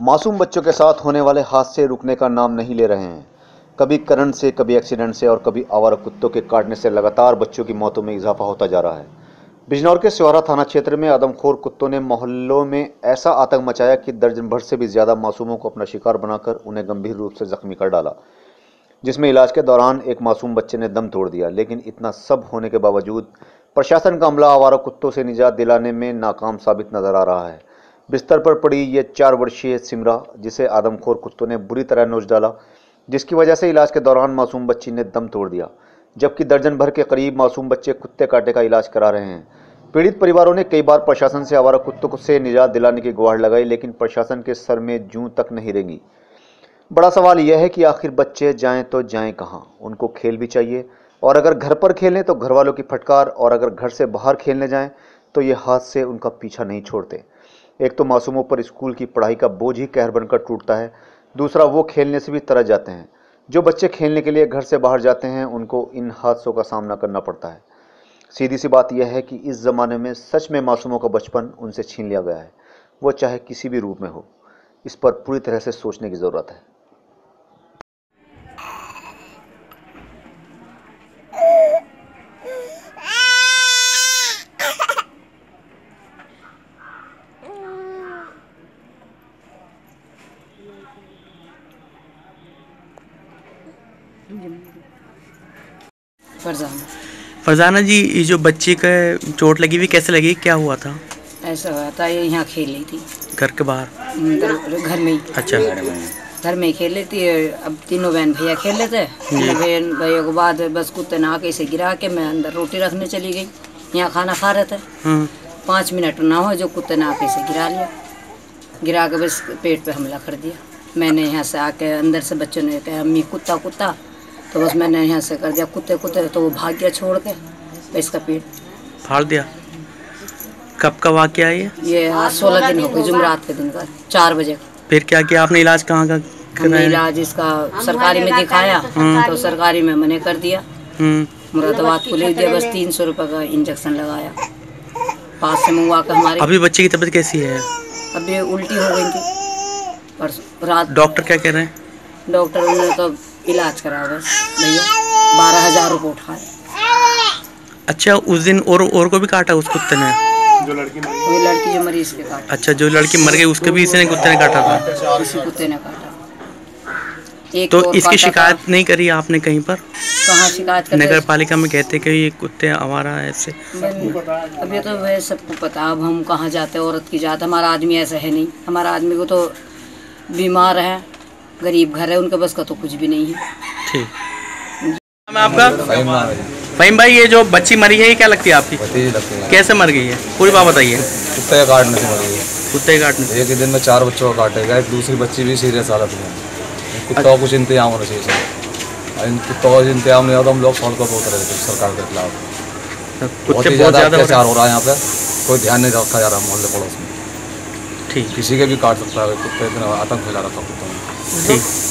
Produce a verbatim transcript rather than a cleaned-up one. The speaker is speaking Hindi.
मासूम बच्चों के साथ होने वाले हादसे रुकने का नाम नहीं ले रहे हैं। कभी करंट से, कभी एक्सीडेंट से और कभी आवारा कुत्तों के काटने से लगातार बच्चों की मौतों में इजाफा होता जा रहा है। बिजनौर के स्योरा थाना क्षेत्र में आदमखोर कुत्तों ने मोहल्लों में ऐसा आतंक मचाया कि दर्जन भर से भी ज्यादा मासूमों को अपना शिकार बनाकर उन्हें गंभीर रूप से जख्मी कर डाला, जिसमें इलाज के दौरान एक मासूम बच्चे ने दम तोड़ दिया। लेकिन इतना सब होने के बावजूद प्रशासन का अमला आवारा कुत्तों से निजात दिलाने में नाकाम साबित नजर आ रहा है। बिस्तर पर पड़ी ये चार वर्षीय सिमरा, जिसे आदमखोर कुत्तों ने बुरी तरह नोच डाला, जिसकी वजह से इलाज के दौरान मासूम बच्ची ने दम तोड़ दिया, जबकि दर्जन भर के करीब मासूम बच्चे कुत्ते काटे का इलाज करा रहे हैं। पीड़ित परिवारों ने कई बार प्रशासन से आवारा कुत्तों से निजात दिलाने की गुहार लगाई, लेकिन प्रशासन के सर में जूं तक नहीं रेंगी। बड़ा सवाल यह है कि आखिर बच्चे जाएं तो जाएं कहां? उनको खेल भी चाहिए, और अगर घर पर खेलें तो घर वालों की फटकार, और अगर घर से बाहर खेलने जाएं तो ये हादसे उनका पीछा नहीं छोड़ते। एक तो मासूमों पर स्कूल की पढ़ाई का बोझ ही कहर बनकर टूटता है, दूसरा वो खेलने से भी तरस जाते हैं। जो बच्चे खेलने के लिए घर से बाहर जाते हैं उनको इन हादसों का सामना करना पड़ता है। सीधी सी बात यह है कि इस ज़माने में सच में मासूमों का बचपन उनसे छीन लिया गया है, वो चाहे किसी भी रूप में हो। इस पर पूरी तरह से सोचने की ज़रूरत है। फरजाना फरजाना जी, ये जो बच्ची का चोट लगी हुई कैसे लगी, क्या हुआ था? ऐसा हुआ था, ये यहाँ खेल रही थी घर के बाहर? घर में ही। अच्छा, घर में ही खेल रही थी। अब तीनों बहन भैया खेल रहे थे। बहन भैया के बाद बस कुत्ते ने आके इसे गिरा के मैं अंदर रोटी रखने चली गई। यहाँ खाना खा रहे थे। पाँच मिनट ना हो जो कुत्ते ने आके इसे गिरा लिया। गिरा के बस पेट पे हमला कर दिया। मैंने यहाँ से आके अंदर से बच्चों ने कहा अम्मी कुत्ता कुत्ता, तो बस मैंने यहाँ से कर दिया कुत्ते कुत्ते, तो वो भाग गया छोड़ के, तो इसका पेट फाड़ दिया। कब का वाकया है ये? ये आज सोलह दिन हो गए, जुमरात के दिन का चार बजे। फिर क्या किया आपने? इलाज कहाँ का हमने इलाज इसका सरकारी में दिखाया, तो सरकारी में मने कर दिया। मुरादाबाद को ले दिया, बस तीन सौ रुपये का इंजेक्शन लगाया पास से मंगवा कर हमारे। अभी बच्चे की तबीयत कैसी है? अभी उल्टी हो गई थी परसों रात। डॉक्टर क्या कह रहे हैं? डॉक्टर ने तो इलाज करा बस भैया, बारह हजार रुपये उठाए। अच्छा, उस दिन और और को भी काटा उस कुत्ते ने? जो लड़की मरी, लड़की जो मरीज के काटा। अच्छा, जो लड़की मर गई उसके भी इसी कुत्ते ने काटा था? इसी कुत्ते ने काटा। एक तो इसकी शिकायत नहीं करी आपने कहीं पर? कहाँ शिकायत करते? नगर पालिका में कहते कि ये कुत्ते आवारा ऐसे। अभी तो वह सबको पता, अब हम कहाँ जाते, औरत की जात। हमारा आदमी ऐसा है नहीं, हमारा आदमी को तो बीमार है, गरीब घर है, उनके बस का तो कुछ भी नहीं है। ठीक, आपका फहीम भाई, ये जो बच्ची मरी है ये क्या लगती है आपकी? लगती है। कैसे मर गई है, पूरी बात बताइए। कुत्ते के काटने से मर गई है। कुत्ते के काटने से? एक ही दिन में चार बच्चों को काटेगा, एक दूसरी बच्ची भी सीरियस हालत में। कुत्तों का कुछ इंतजाम होना चाहिए। इन कुत्तों का इंतजाम नहीं होता, हम लोग सॉल्व कर रहे थे सरकार के खिलाफ। बहुत ही ज़्यादा अत्याचार हो रहा है यहाँ पे, कोई ध्यान नहीं रखा जा रहा मोहल्ले पड़ोस में। ठीक, किसी के भी काट सकता है कुत्ते, इतना आतंक फैला रखा कुत्तों में। ठीक।